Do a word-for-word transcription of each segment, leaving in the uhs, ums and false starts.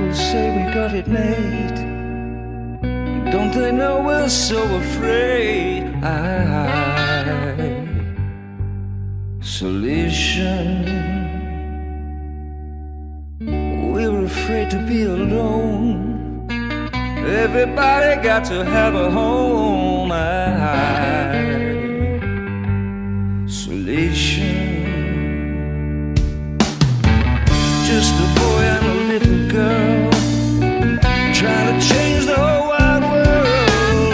People say we got it made. Don't they know we're so afraid? Isolation. We're afraid to be alone. Everybody got to have a home. Isolation. Just a boy and a little girl trying to change the whole wide world.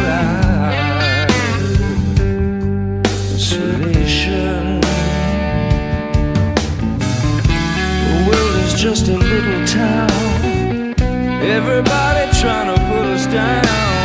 Isolation. The world is just a little town. Everybody trying to put us down.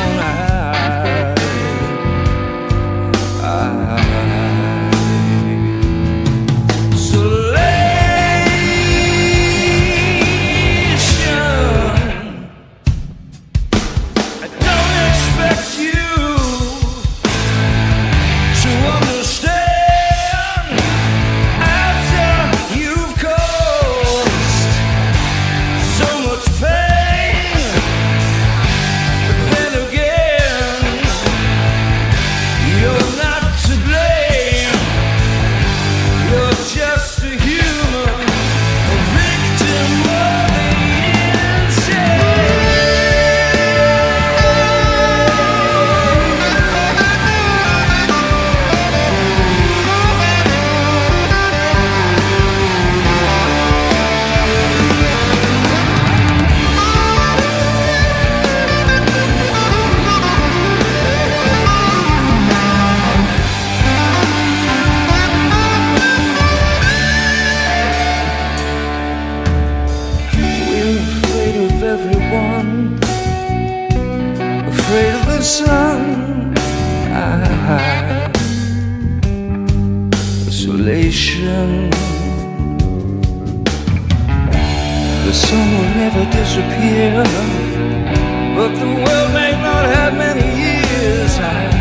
Afraid of the sun. Isolation. The sun will never disappear, but the world may not have many years.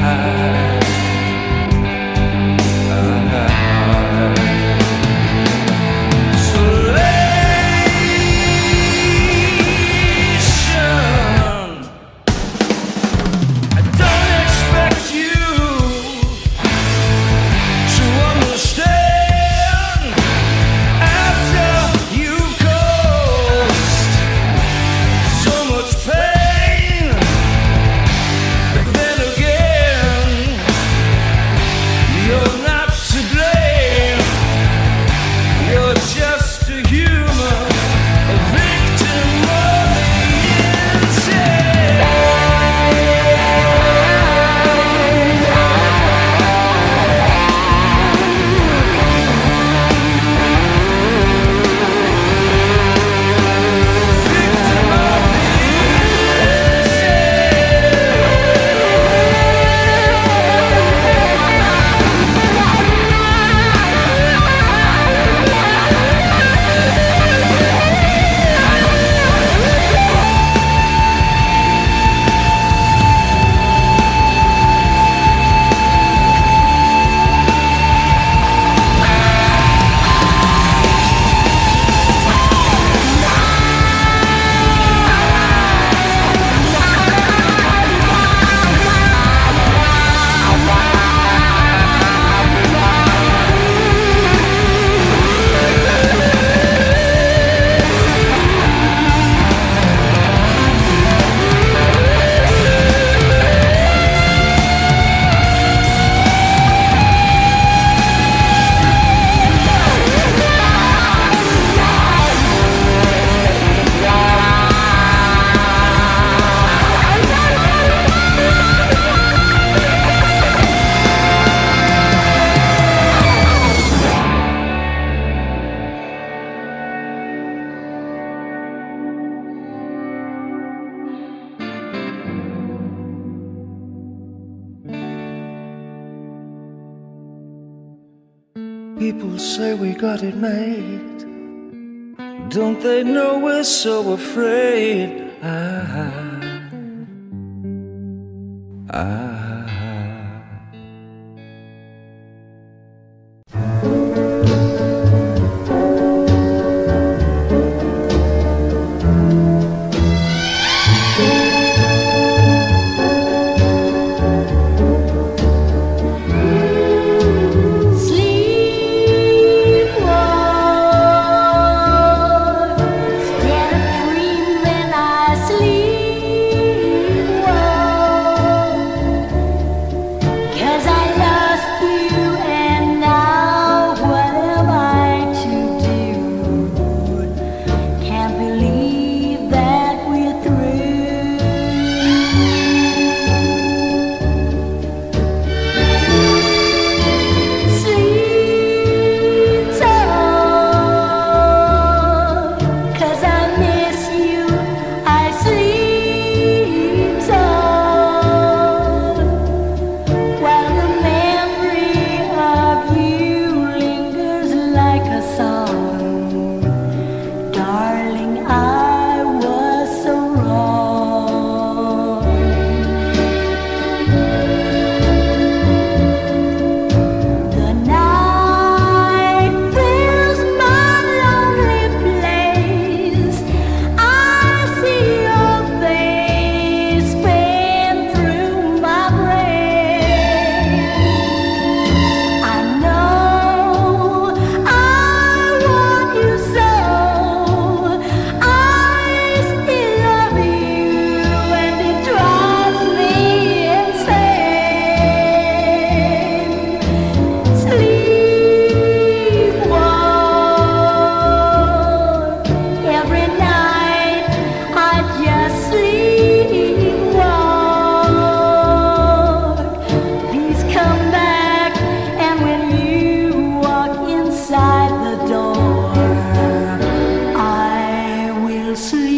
People say we got it made. Don't they know we're so afraid? Ah, ah. see